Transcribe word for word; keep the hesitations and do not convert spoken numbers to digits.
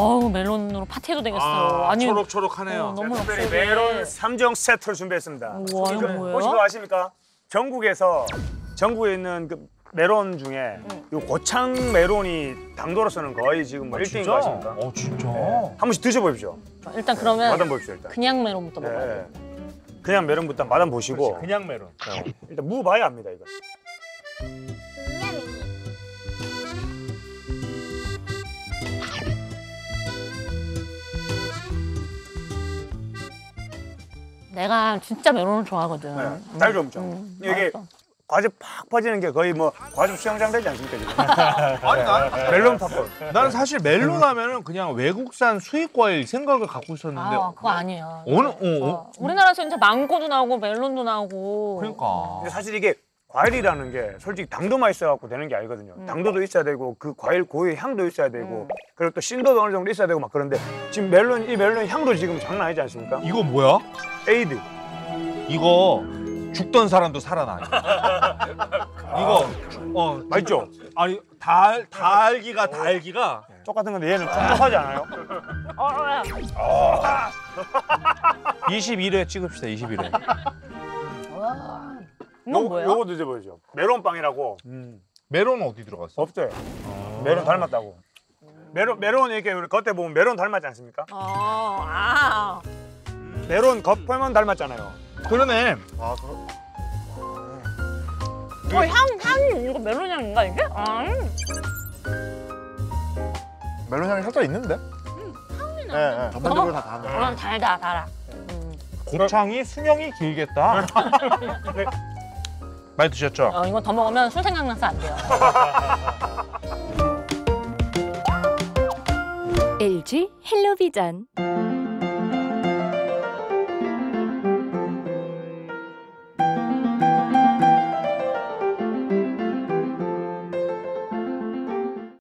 아우 멜론으로 파티해도 되겠어요. 아, 아니 초록초록하네요. 어, 너무 특별히 럭셔리해. 메론 삼 종 세트를 준비했습니다. 우와 이거 혹시 뭐예요? 그거 아십니까? 전국에서 전국에 있는 그 메론 중에 요 고창 메론이 당도로서는 거의 지금 뭐 일 등인 거 아십니까? 어 진짜. 한 번씩 드셔보십시오. 일단 그러면 맛한 보십시오 일단. 그냥 메론부터 먹어야 네. 돼. 그냥 메론부터 맛한 보시고 그냥 메론. 네. 일단 무 봐야 합니다 이거. 내가 진짜 메론을 좋아하거든. 네. 잘 좀 좀. 음, 이게 맛있어. 과즙 팍 퍼지는 게 거의 뭐 과즙 수영장 되지 않습니까 지금? 아니 난 멜론 팝콘. 나는 사실 멜론 하면은 그냥 외국산 수입 과일 생각을 갖고 있었는데. 아 그거 아니에요. 어느 어, 어, 어. 우리나라에서 진짜 망고도 나오고 멜론도 나오고. 그러니까. 근데 사실 이게 과일이라는 게 솔직히 당도만 있어갖고 되는 게 아니거든요. 당도도 있어야 되고 그 과일 고유의 향도 있어야 되고 그리고 또 신도도 어느 정도 있어야 되고 막 그런데 지금 멜론 이 멜론 향도 지금 장난 아니지 않습니까? 이거 뭐야? 에이드. 이거 죽던 사람도 살아나. 이거 어 맛있죠? 아니 달 달기가 달기가 똑같은 건데 얘는 촉촉하지 않아요? 어, 이십일 회 찍읍시다. 이십일 회. 이건 뭐야? 요거 드셔보죠. 멜론빵이라고 메론은 어디 들어갔어? 없어요. 메론 닮았다고. 메론 메론 이렇게 우리 겉에 보면 메론 닮았지 않습니까? 어, 아. 메론 겉에만 닮았잖아요. 그러네. 아 그럼. 어, 향, 향이 이거 멜론 향인가 이게? 아, 멜론 향이 살짝 있는데? 향이 예, 나. 예. 전반적으로 다 다네. 그럼 달다, 달아. 음. 곱창이 수명이 길겠다. 많이 드셨죠? 어, 이거 더 먹으면 술 생각나서 안 돼요. 엘지 헬로비전